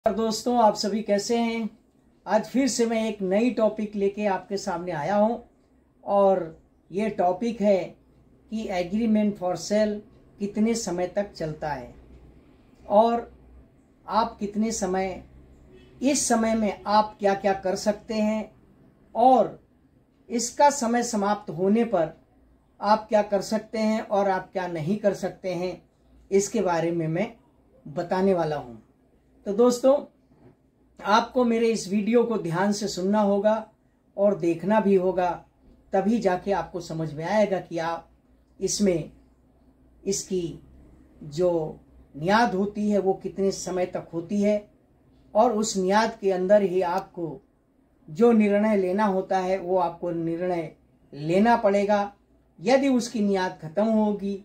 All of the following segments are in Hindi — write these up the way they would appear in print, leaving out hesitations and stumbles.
दोस्तों, आप सभी कैसे हैं। आज फिर से मैं एक नई टॉपिक लेके आपके सामने आया हूं और ये टॉपिक है कि एग्रीमेंट फॉर सेल कितने समय तक चलता है और आप कितने समय, इस समय में आप क्या क्या कर सकते हैं और इसका समय समाप्त होने पर आप क्या कर सकते हैं और आप क्या नहीं कर सकते हैं, इसके बारे में मैं बताने वाला हूं। तो दोस्तों, आपको मेरे इस वीडियो को ध्यान से सुनना होगा और देखना भी होगा, तभी जाके आपको समझ में आएगा कि आप इसमें इसकी जो नियाद होती है वो कितने समय तक होती है और उस नियाद के अंदर ही आपको जो निर्णय लेना होता है वो आपको निर्णय लेना पड़ेगा। यदि उसकी नियाद खत्म होगी,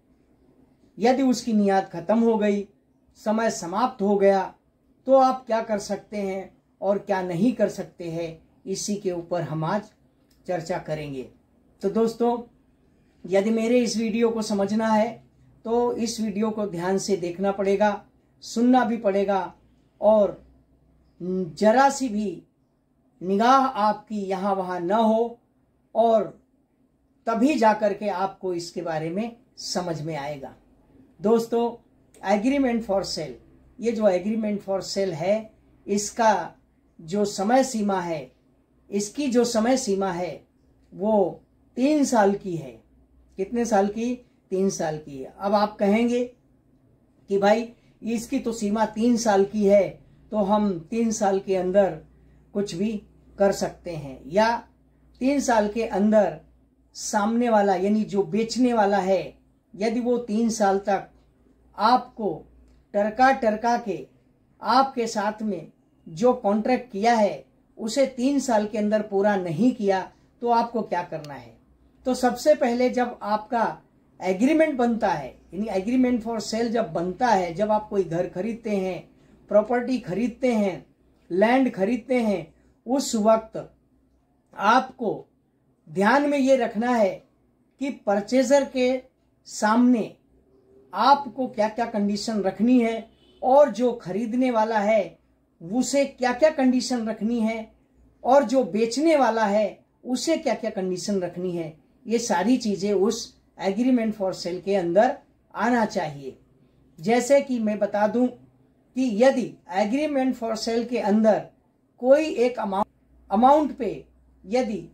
यदि उसकी नियाद खत्म हो गई, समय समाप्त हो गया, तो आप क्या कर सकते हैं और क्या नहीं कर सकते हैं, इसी के ऊपर हम आज चर्चा करेंगे। तो दोस्तों, यदि मेरे इस वीडियो को समझना है तो इस वीडियो को ध्यान से देखना पड़ेगा, सुनना भी पड़ेगा और जरा सी भी निगाह आपकी यहाँ वहाँ न हो, और तभी जाकर के आपको इसके बारे में समझ में आएगा। दोस्तों, एग्रीमेंट फॉर सेल, ये जो एग्रीमेंट फॉर सेल है, इसका जो समय सीमा है, इसकी जो समय सीमा है वो 3 साल की है। कितने साल की? 3 साल की है। अब आप कहेंगे कि भाई इसकी तो सीमा 3 साल की है, तो हम 3 साल के अंदर कुछ भी कर सकते हैं, या 3 साल के अंदर सामने वाला यानी जो बेचने वाला है, यदि वो 3 साल तक आपको टरका के आपके साथ में जो कॉन्ट्रैक्ट किया है उसे 3 साल के अंदर पूरा नहीं किया, तो आपको क्या करना है। तो सबसे पहले जब आपका एग्रीमेंट बनता है, यानी एग्रीमेंट फॉर सेल जब बनता है, जब आप कोई घर खरीदते हैं, प्रॉपर्टी खरीदते हैं, लैंड खरीदते हैं, उस वक्त आपको ध्यान में ये रखना है कि परचेजर के सामने आपको क्या क्या कंडीशन रखनी है और जो खरीदने वाला है उसे क्या क्या कंडीशन रखनी है और जो बेचने वाला है उसे क्या क्या कंडीशन रखनी है। ये सारी चीजें उस एग्रीमेंट फॉर सेल के अंदर आना चाहिए। जैसे कि मैं बता दूं कि यदि एग्रीमेंट फॉर सेल के अंदर कोई एक अमाउंट पे यदि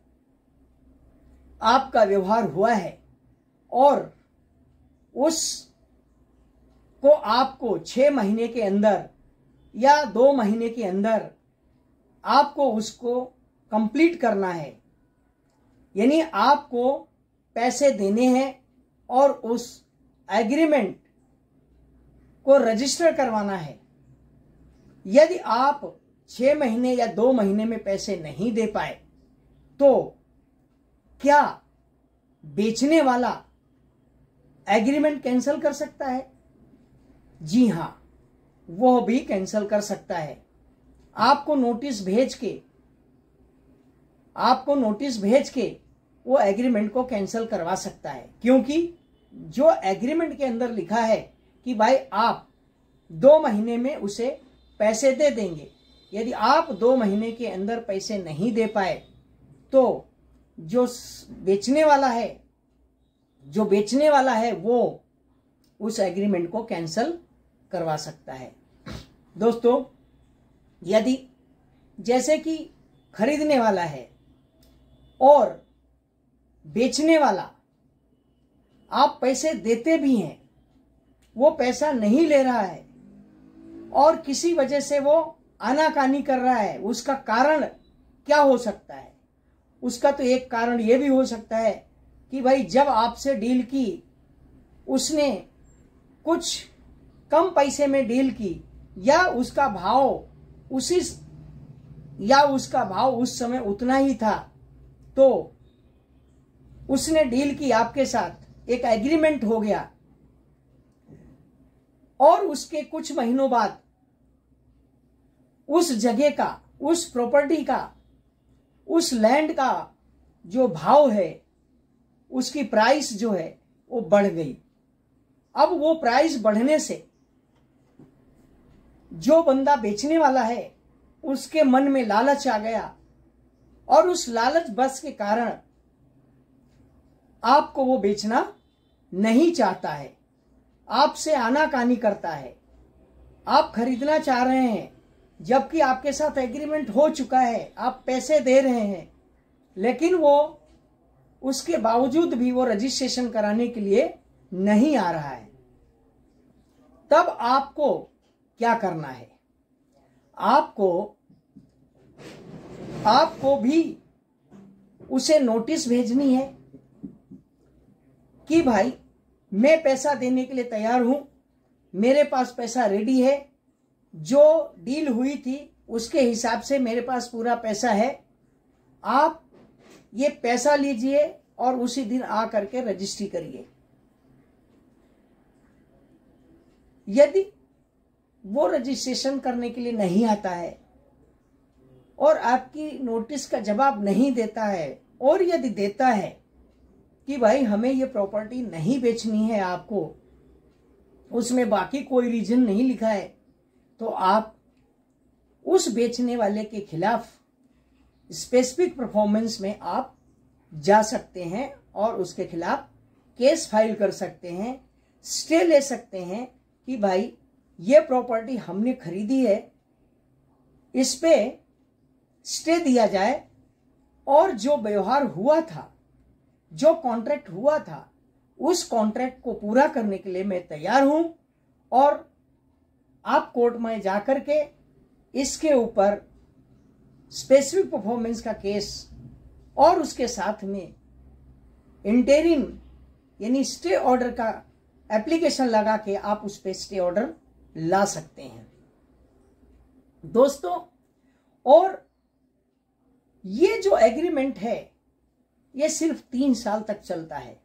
आपका व्यवहार हुआ है और उस को आपको 6 महीने के अंदर या 2 महीने के अंदर आपको उसको कंप्लीट करना है, यानी आपको पैसे देने हैं और उस एग्रीमेंट को रजिस्टर करवाना है। यदि आप 6 महीने या 2 महीने में पैसे नहीं दे पाए, तो क्या बेचने वाला एग्रीमेंट कैंसिल कर सकता है? जी हां, वो भी कैंसिल कर सकता है। आपको नोटिस भेज के वो एग्रीमेंट को कैंसिल करवा सकता है, क्योंकि जो एग्रीमेंट के अंदर लिखा है कि भाई आप 2 महीने में उसे पैसे दे देंगे। यदि आप 2 महीने के अंदर पैसे नहीं दे पाए, तो जो बेचने वाला है वो उस एग्रीमेंट को कैंसिल करवा सकता है। दोस्तों, यदि जैसे कि खरीदने वाला है और बेचने वाला, आप पैसे देते भी हैं, वो पैसा नहीं ले रहा है और किसी वजह से वो आनाकानी कर रहा है, उसका कारण क्या हो सकता है? उसका तो एक कारण ये भी हो सकता है कि भाई जब आपसे डील की, उसने कुछ कम पैसे में डील की, या उसका भाव उस समय उतना ही था, तो उसने डील की आपके साथ, एक एग्रीमेंट हो गया और उसके कुछ महीनों बाद उस जगह का, उस प्रॉपर्टी का, उस लैंड का जो भाव है, उसकी प्राइस जो है वो बढ़ गई। अब वो प्राइस बढ़ने से जो बंदा बेचने वाला है उसके मन में लालच आ गया और उस लालच बस के कारण आपको वो बेचना नहीं चाहता है, आपसे आनाकानी करता है, आप खरीदना चाह रहे हैं जबकि आपके साथ एग्रीमेंट हो चुका है, आप पैसे दे रहे हैं, लेकिन वो उसके बावजूद भी वो रजिस्ट्रेशन कराने के लिए नहीं आ रहा है। तब आपको क्या करना है? आपको भी उसे नोटिस भेजनी है कि भाई मैं पैसा देने के लिए तैयार हूं, मेरे पास पैसा रेडी है, जो डील हुई थी उसके हिसाब से मेरे पास पूरा पैसा है, आप ये पैसा लीजिए और उसी दिन आ करके रजिस्ट्री करिए। यदि वो रजिस्ट्रेशन करने के लिए नहीं आता है और आपकी नोटिस का जवाब नहीं देता है, और यदि देता है कि भाई हमें ये प्रॉपर्टी नहीं बेचनी है, आपको उसमें बाकी कोई रीजन नहीं लिखा है, तो आप उस बेचने वाले के खिलाफ स्पेसिफिक परफॉर्मेंस में आप जा सकते हैं और उसके खिलाफ केस फाइल कर सकते हैं, स्टे ले सकते हैं कि भाई ये प्रॉपर्टी हमने खरीदी है, इस पे स्टे दिया जाए और जो व्यवहार हुआ था, जो कॉन्ट्रैक्ट हुआ था, उस कॉन्ट्रैक्ट को पूरा करने के लिए मैं तैयार हूं और आप कोर्ट में जाकर के इसके ऊपर स्पेसिफिक परफॉर्मेंस का केस और उसके साथ में इंटरिम यानी स्टे ऑर्डर का एप्लीकेशन लगा के आप उस पे स्टे ऑर्डर ला सकते हैं दोस्तों। और ये जो एग्रीमेंट है ये सिर्फ 3 साल तक चलता है।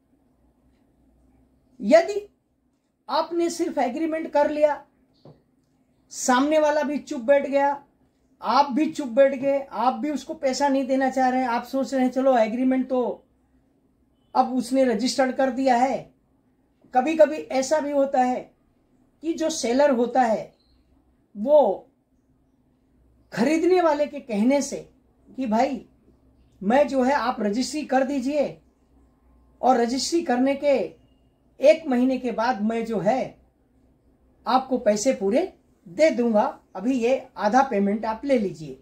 यदि आपने सिर्फ एग्रीमेंट कर लिया, सामने वाला भी चुप बैठ गया, आप भी चुप बैठ गए, आप भी उसको पैसा नहीं देना चाह रहे हैं, आप सोच रहे हैं चलो एग्रीमेंट तो अब उसने रजिस्टर्ड कर दिया है। कभी कभी ऐसा भी होता है कि जो सेलर होता है वो खरीदने वाले के कहने से कि भाई मैं जो है आप रजिस्ट्री कर दीजिए और रजिस्ट्री करने के 1 महीने के बाद मैं जो है आपको पैसे पूरे दे दूंगा, अभी ये आधा पेमेंट आप ले लीजिए।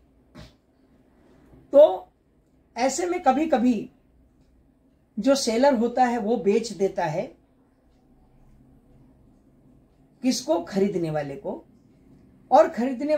तो ऐसे में कभी कभी जो सेलर होता है वो बेच देता है किसको? खरीदने वाले को। और खरीदने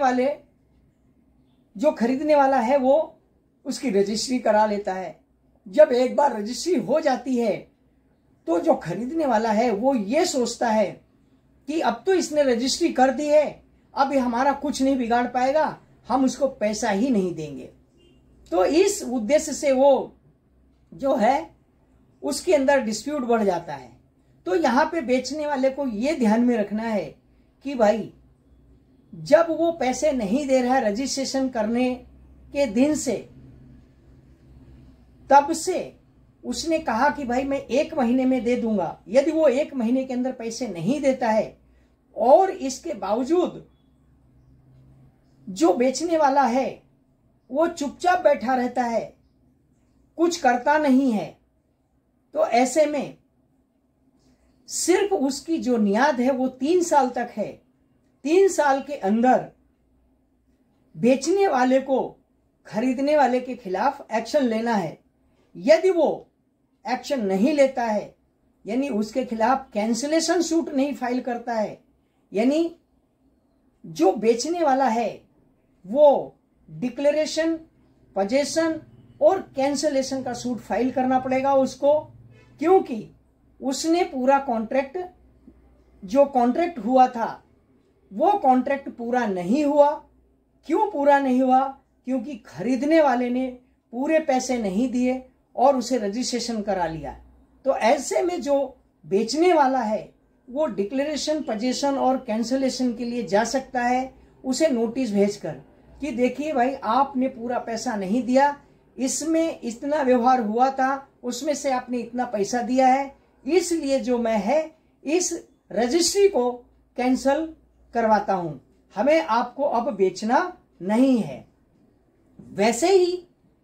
वाला है वो उसकी रजिस्ट्री करा लेता है। जब एक बार रजिस्ट्री हो जाती है तो जो खरीदने वाला है वो ये सोचता है कि अब तो इसने रजिस्ट्री कर दी है, अब ये हमारा कुछ नहीं बिगाड़ पाएगा, हम उसको पैसा ही नहीं देंगे। तो इस उद्देश्य से वो जो है उसके अंदर डिस्प्यूट बढ़ जाता है। तो यहां पे बेचने वाले को ये ध्यान में रखना है कि भाई जब वो पैसे नहीं दे रहा है रजिस्ट्रेशन करने के दिन से, तब से उसने कहा कि भाई मैं 1 महीने में दे दूंगा, यदि वो 1 महीने के अंदर पैसे नहीं देता है और इसके बावजूद जो बेचने वाला है वो चुपचाप बैठा रहता है, कुछ करता नहीं है, तो ऐसे में सिर्फ उसकी जो नियाद है वो 3 साल तक है। 3 साल के अंदर बेचने वाले को खरीदने वाले के खिलाफ एक्शन लेना है। यदि वो एक्शन नहीं लेता है, यानी उसके खिलाफ कैंसिलेशन सूट नहीं फाइल करता है, यानी जो बेचने वाला है वो डिक्लेरेशन, पजेशन और कैंसिलेशन का सूट फाइल करना पड़ेगा उसको, क्योंकि उसने पूरा कॉन्ट्रैक्ट, जो कॉन्ट्रैक्ट हुआ था वो कॉन्ट्रैक्ट पूरा नहीं हुआ। क्यों पूरा नहीं हुआ? क्योंकि खरीदने वाले ने पूरे पैसे नहीं दिए और उसे रजिस्ट्रेशन करा लिया। तो ऐसे में जो बेचने वाला है वो डिक्लेरेशन, पजेशन और कैंसिलेशन के लिए जा सकता है उसे नोटिस भेजकर कि देखिए भाई आपने पूरा पैसा नहीं दिया, इसमें इतना व्यवहार हुआ था, उसमें से आपने इतना पैसा दिया है, इसलिए जो मैं है इस रजिस्ट्री को कैंसिल करवाता हूं। हमें आपको अब बेचना नहीं है। वैसे ही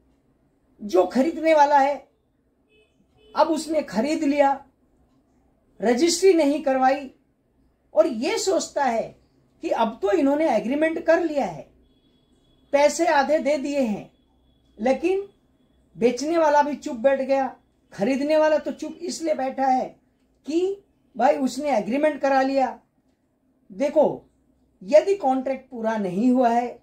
जो खरीदने वाला है, अब उसने खरीद लिया, रजिस्ट्री नहीं करवाई और ये सोचता है कि अब तो इन्होंने एग्रीमेंट कर लिया है, पैसे आधे दे दिए हैं, लेकिन बेचने वाला भी चुप बैठ गया। खरीदने वाला तो चुप इसलिए बैठा है कि भाई उसने एग्रीमेंट करा लिया। देखो, यदि कॉन्ट्रैक्ट पूरा नहीं हुआ है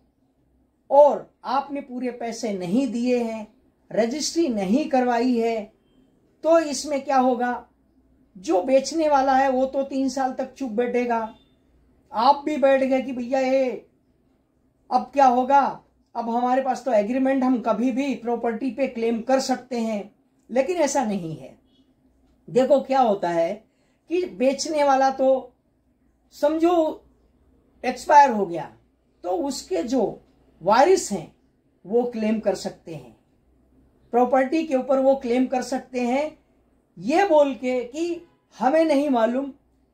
और आपने पूरे पैसे नहीं दिए हैं, रजिस्ट्री नहीं करवाई है, तो इसमें क्या होगा, जो बेचने वाला है वो तो 3 साल तक चुप बैठेगा। आप भी बैठ गए कि भैया ये अब क्या होगा, अब हमारे पास तो एग्रीमेंट, हम कभी भी प्रॉपर्टी पे क्लेम कर सकते हैं। लेकिन ऐसा नहीं है। देखो क्या होता है कि बेचने वाला तो समझो एक्सपायर हो गया, तो उसके जो वारिस हैं वो क्लेम कर सकते हैं, प्रॉपर्टी के ऊपर वो क्लेम कर सकते हैं, ये बोल के कि हमें नहीं मालूम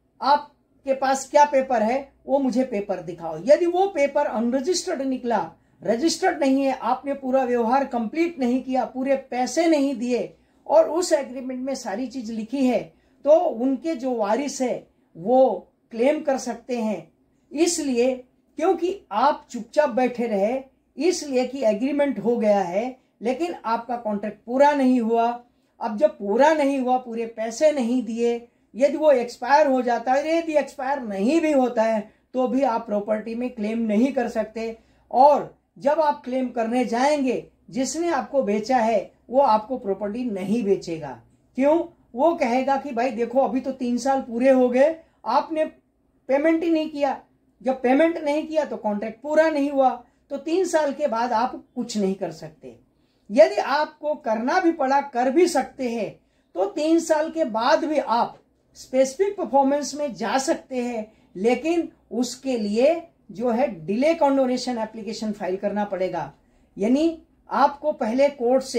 आपके पास क्या पेपर है, वो मुझे पेपर दिखाओ। यदि वो पेपर अनरजिस्टर्ड निकला, रजिस्टर्ड नहीं है, आपने पूरा व्यवहार कंप्लीट नहीं किया, पूरे पैसे नहीं दिए और उस एग्रीमेंट में सारी चीज लिखी है, तो उनके जो वारिस है वो क्लेम कर सकते हैं। इसलिए क्योंकि आप चुपचाप बैठे रहे, इसलिए कि एग्रीमेंट हो गया है लेकिन आपका कॉन्ट्रैक्ट पूरा नहीं हुआ। अब जब पूरा नहीं हुआ, पूरे पैसे नहीं दिए, यदि वो एक्सपायर हो जाता है, यदि एक्सपायर नहीं भी होता है तो भी आप प्रॉपर्टी में क्लेम नहीं कर सकते। और जब आप क्लेम करने जाएंगे, जिसने आपको बेचा है वो आपको प्रॉपर्टी नहीं बेचेगा। क्यों? वो कहेगा कि भाई देखो अभी तो 3 साल पूरे हो गए, आपने पेमेंट ही नहीं किया। जब पेमेंट नहीं किया तो कॉन्ट्रैक्ट पूरा नहीं हुआ, तो 3 साल के बाद आप कुछ नहीं कर सकते। यदि आपको करना भी पड़ा, कर भी सकते हैं, तो 3 साल के बाद भी आप स्पेसिफिक परफॉर्मेंस में जा सकते हैं, लेकिन उसके लिए जो है डिले कंडोनेशन एप्लीकेशन फाइल करना पड़ेगा। यानी आपको पहले कोर्ट से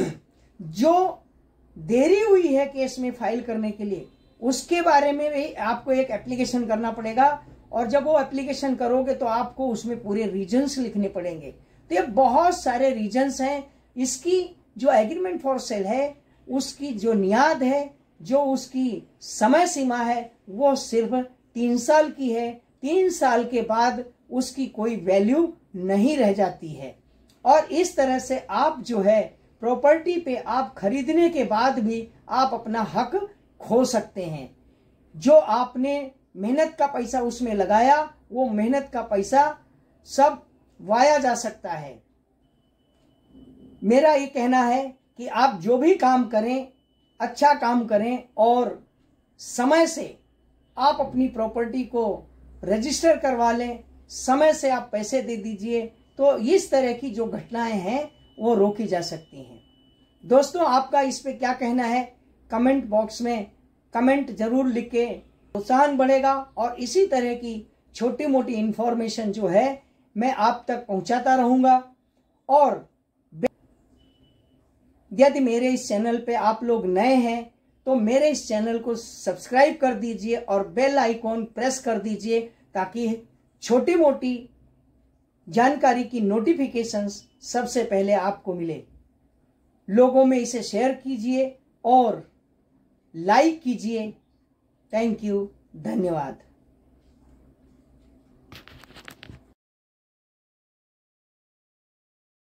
जो देरी हुई है केस में फाइल करने के लिए, उसके बारे में भी आपको एक एप्लीकेशन करना पड़ेगा। और जब वो एप्लीकेशन करोगे तो आपको उसमें पूरे रीजंस लिखने पड़ेंगे। तो ये बहुत सारे रीजंस हैं। इसकी जो एग्रीमेंट फॉर सेल है, उसकी जो नियाद है, जो उसकी समय सीमा है, वो सिर्फ 3 साल की है। 3 साल के बाद उसकी कोई वैल्यू नहीं रह जाती है। और इस तरह से आप जो है प्रॉपर्टी पे आप खरीदने के बाद भी आप अपना हक खो सकते हैं। जो आपने मेहनत का पैसा उसमें लगाया, वो मेहनत का पैसा सब वाया जा सकता है। मेरा ये कहना है कि आप जो भी काम करें, अच्छा काम करें और समय से आप अपनी प्रॉपर्टी को रजिस्टर करवा लें, समय से आप पैसे दे दीजिए, तो इस तरह की जो घटनाएं हैं वो रोकी जा सकती हैं। दोस्तों, आपका इस पे क्या कहना है? कमेंट बॉक्स में कमेंट जरूर लिख के प्रोत्साहन बढ़ेगा। और इसी तरह की छोटी मोटी इंफॉर्मेशन जो है मैं आप तक पहुंचाता रहूंगा। और यदि मेरे इस चैनल पे आप लोग नए हैं तो मेरे इस चैनल को सब्सक्राइब कर दीजिए और बेल आइकॉन प्रेस कर दीजिए, ताकि छोटी मोटी जानकारी की नोटिफिकेशंस सबसे पहले आपको मिले। लोगों में इसे शेयर कीजिए और लाइक कीजिए। थैंक यू, धन्यवाद।